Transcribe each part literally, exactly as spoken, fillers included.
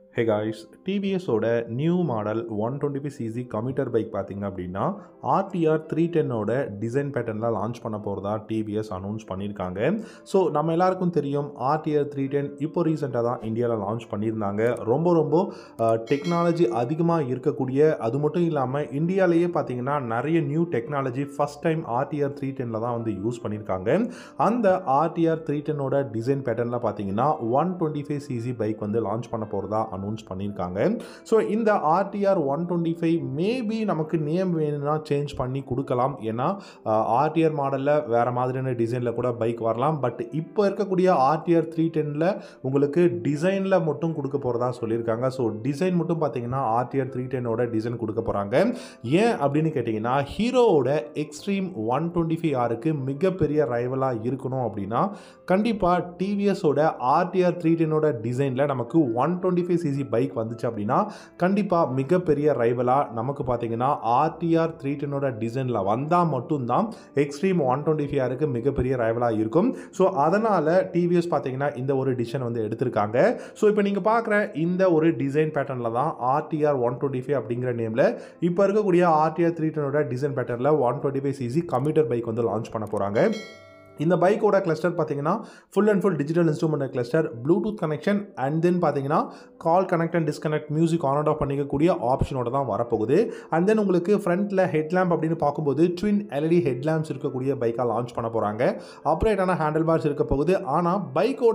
Hey guys, T V S ஓட new model one twenty-five c c commuter bike பார்த்தீங்க அப்படின்னா R T R three ten ஓட design பேட்டர்னில் launch பண்ண போகிறதா T V S அனௌன்ஸ் பண்ணியிருக்காங்க. ஸோ நம்ம எல்லாருக்கும் தெரியும் R T R three ten இப்போ ரீசெண்டாக தான் இந்தியாவில் லான்ச் பண்ணியிருந்தாங்க. ரொம்ப ரொம்ப டெக்னாலஜி அதிகமாக இருக்கக்கூடிய, அது மட்டும் இல்லாமல் இந்தியாவிலேயே பார்த்தீங்கன்னா நிறைய new technology first time R T R three ten தான் வந்து யூஸ் பண்ணியிருக்காங்க. அந்த R T R three ten ஓட டிசைன் பேட்டர்னில் பார்த்தீங்கன்னா one twenty-five c c bike வந்து லான்ச் பண்ண போகிறதா அனௌன்ஸ் பண்ணியிருக்காங்க. ஸோ இந்த R T R one twenty-five maybe நமக்கு நேம் வேணும்னா சேஞ்ச் பண்ணி கொடுக்கலாம். ஏன்னா R T R மாடலில் வேறு மாதிரியான டிசைனில் கூட பைக் வரலாம். பட் இப்போ இருக்கக்கூடிய R T R three ten உங்களுக்கு டிசைனில் மட்டும் கொடுக்க போகிறதா சொல்லியிருக்காங்க. ஸோ டிசைன் மட்டும் பார்த்தீங்கன்னா R T R three ten ஓட டிசைன் கொடுக்க போகிறாங்க. ஏன் அப்படின்னு கேட்டிங்கன்னா, ஹீரோவோட Xtreme one twenty-five R க்கு மிகப்பெரிய ரைவலாக இருக்கணும் அப்படின்னா கண்டிப்பாக T V S ஓட R T R three ten ஓட டிசைனில் நமக்கு one twenty-five c c bike வந்துச்சு அப்படின்னா கண்டிப்பாக மிகப்பெரிய ரைவலாக நமக்கு பார்த்தீங்கன்னா R T R three ten ஓட டிசைனில் வந்தால் மட்டும்தான் Xtreme one twenty-five R க்கு மிகப்பெரிய ரைவலாக இருக்கும். ஸோ அதனால் T V S பார்த்தீங்கன்னா இந்த ஒரு டிசைன் வந்து எடுத்திருக்காங்க. ஸோ இப்போ நீங்கள் பார்க்குற இந்த ஒரு டிசைன் பேட்டர்னில் தான் R T R one twenty-five அப்படிங்கிற நேமில் இப்போ இருக்கக்கூடிய R T R three ten ஓட டிசைன் பேட்டர்னில் one twenty-five c c commuter bike வந்து லான்ச் பண்ண போகிறாங்க. இந்த பைக்கோட கிளஸ்டர் பார்த்தீங்கன்னா full and full digital instrument cluster, bluetooth connection and then பார்த்தீங்கன்னா call connect and disconnect, music on and off பண்ணிக்கக்கூடிய ஆப்ஷனோட தான் வரப்போகுது. அண்ட் தென் உங்களுக்கு ஃப்ரண்ட்டில் ஹெட்லாம்ப் அப்படின்னு பார்க்கும்போது ட்வின் எல்இடி ஹெட்லாம்ப்ஸ் இருக்கக்கூடிய பைக்காக லான்ச் பண்ண போகிறாங்க. ஆப்ரேட்டான ஹேண்டில் பார்ஸ் இருக்க போகுது. ஆனால் பைக்கோட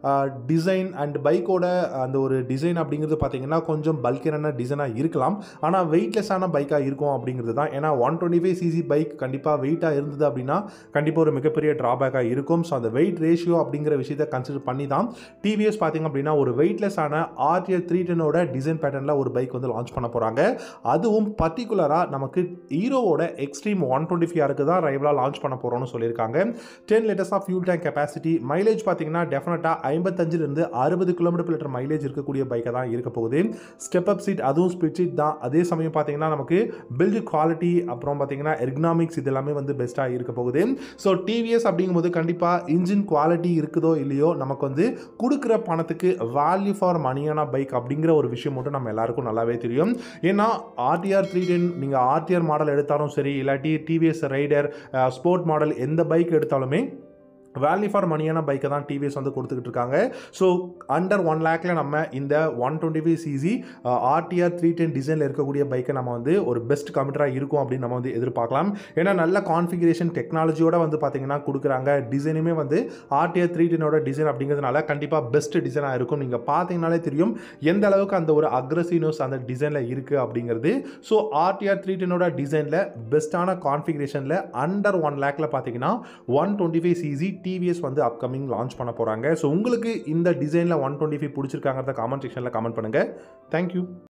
டிசைன் அண்ட் பைக்கோட அந்த ஒரு டிசைன் அப்படிங்கிறது பார்த்தீங்கன்னா கொஞ்சம் பல்கியரான டிசைனாக இருக்கலாம். ஆனால் வெயிட்லெஸ்ஸான பைக்காக இருக்கும் அப்படிங்கிறது தான். ஏன்னா one twenty five CC bike கண்டிப்பாக வெயிட்டாக இருந்தது அப்படின்னா கண்டிப்பாக ஒரு மிகப்பெரிய ட்ராபேக்காக இருக்கும். ஸோ அந்த வெயிட் ரேஷியோ அப்படிங்கிற விஷயத்தை கன்சிடர் பண்ணி தான் T V S பார்த்தீங்க அப்படின்னா ஒரு வெயிட்லெஸ்ஸான R T R three ten ஓட டிசைன் பேட்டர்னில் ஒரு பைக் வந்து லான்ச் பண்ண போகிறாங்க. அதுவும் பர்டிகுலராக நமக்கு ஹீரோவோட Xtreme one twenty-five R க்கு தான் ரைவலாக லான்ச் பண்ண போகிறோம்னு சொல்லியிருக்காங்க. ten litres of fuel tank capacity, mileage பார்த்தீங்கன்னா டெஃபினட்டாக ஐம்பத்தஞ்சிலிருந்து அறுபது கிலோமீட்டர் per லிட்டர் மைலேஜ் இருக்கக்கூடிய பைக்கை தான் இருக்க போகுது. ஸ்டெப் அப் சீட், அதுவும் ஸ்பிட் சீட் தான். அதே சமயம் பார்த்தீங்கன்னா நமக்கு பில்டு குவாலிட்டி, அப்புறம் பார்த்தீங்கன்னா எர்கனாமிக்ஸ், இது எல்லாமே வந்து பெஸ்ட்டாக இருக்க போகுது. ஸோ T V S அப்படிங்கும்போது கண்டிப்பாக இன்ஜின் குவாலிட்டி இருக்குதோ இல்லையோ நமக்கு வந்து கொடுக்குற பணத்துக்கு வேல்யூ ஃபார் மணியான பைக் அப்படிங்கிற ஒரு விஷயம் மட்டும் நம்ம எல்லாருக்கும் நல்லாவே தெரியும். ஏன்னா R T R three ten நீங்கள் R T R மாடல் எடுத்தாலும் சரி, இல்லாட்டி T V S rider sport model எந்த பைக் எடுத்தாலுமே வேல்யூ ஃபார் மணியான பைக்கை தான் T V S வந்து கொடுத்துக்கிட்டு இருக்காங்க. ஸோ அண்டர் ஒன் லேக்கில் நம்ம இந்த one twenty-five c c R T R three ten டிசைனில் இருக்கக்கூடிய பைக்கை நம்ம வந்து ஒரு பெஸ்ட் கம்யூட்டராக இருக்கும் அப்படின்னு நம்ம வந்து எதிர்பார்க்கலாம். ஏன்னா நல்ல கான்ஃபிகரேஷன் டெக்னாலஜியோட வந்து பார்த்தீங்கன்னா கொடுக்குறாங்க. டிசைனுமே வந்து R T R three ten ஓட டிசைன் அப்படிங்கிறதுனால கண்டிப்பாக பெஸ்ட் டிசைனாக இருக்கும். நீங்கள் பார்த்தீங்கனாலே தெரியும் எந்த அளவுக்கு அந்த ஒரு அக்ரெசிவ்னஸ் அந்த டிசைனில் இருக்குது அப்படிங்கிறது. So R T R three ten ஓட டிசைனில் பெஸ்ட்டான கான்ஃபிகரேஷனில் அண்டர் ஒன் லேக்கில் பார்த்தீங்கன்னா one twenty-five c c T V S வந்து அப்கமிங் லான்ச் பண்ண போகிறாங்க. ஸோ உங்களுக்கு இந்த டிசைனில் one twenty-five பிடிச்சிருக்காங்கிறத காமெண்ட் செக்ஷனில் கமெண்ட் பண்ணுங்கள். தேங்க்யூ.